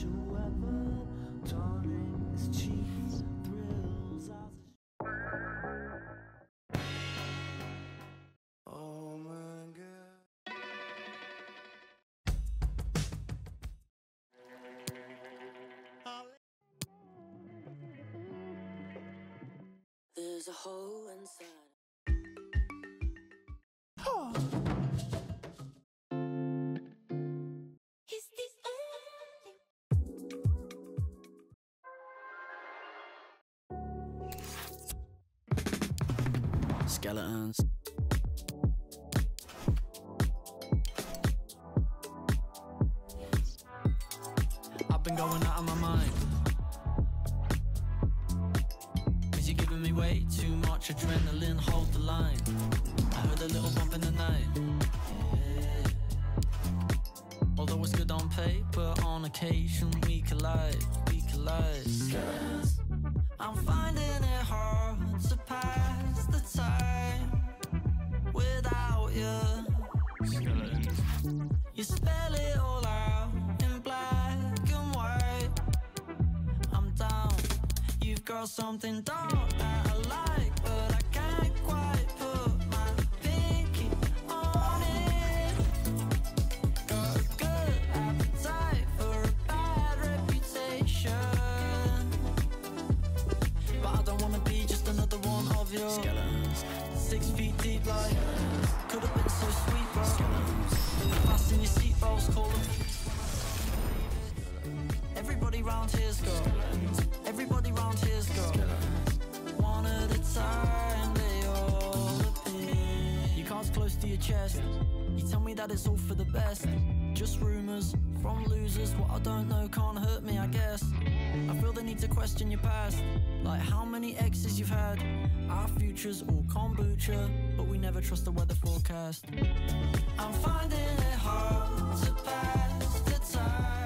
There's a hole inside. Is this Skeletons. I've been going out of my mind, 'cause you're giving me way too much adrenaline, hold the line. I heard a little bump in the night, yeah. Although it's good on paper, on occasion we collide, we collide. I'm finding it hard to pass the time without you. Skeletons. You spell it all out in black and white. I'm down. You've got something dark that I like, but I can't quite put my pinky on it. Got a good appetite for a bad reputation, but I don't wanna be just another one of your skeletons. 6 feet deep, like could have been so sweet, bro. Skeletons. Fasten your seatbelts, call them. Everybody round here's got. Everybody round here's got. One at a time, they all appear. Your cards close to your chest. You tell me that it's all for the best. Just rumors from losers. What I don't know can't hurt me, I guess. I feel the need to question your past, like how many exes you've had. Our future's all kombucha, but we never trust the weather forecast. I'm finding it hard to pass the time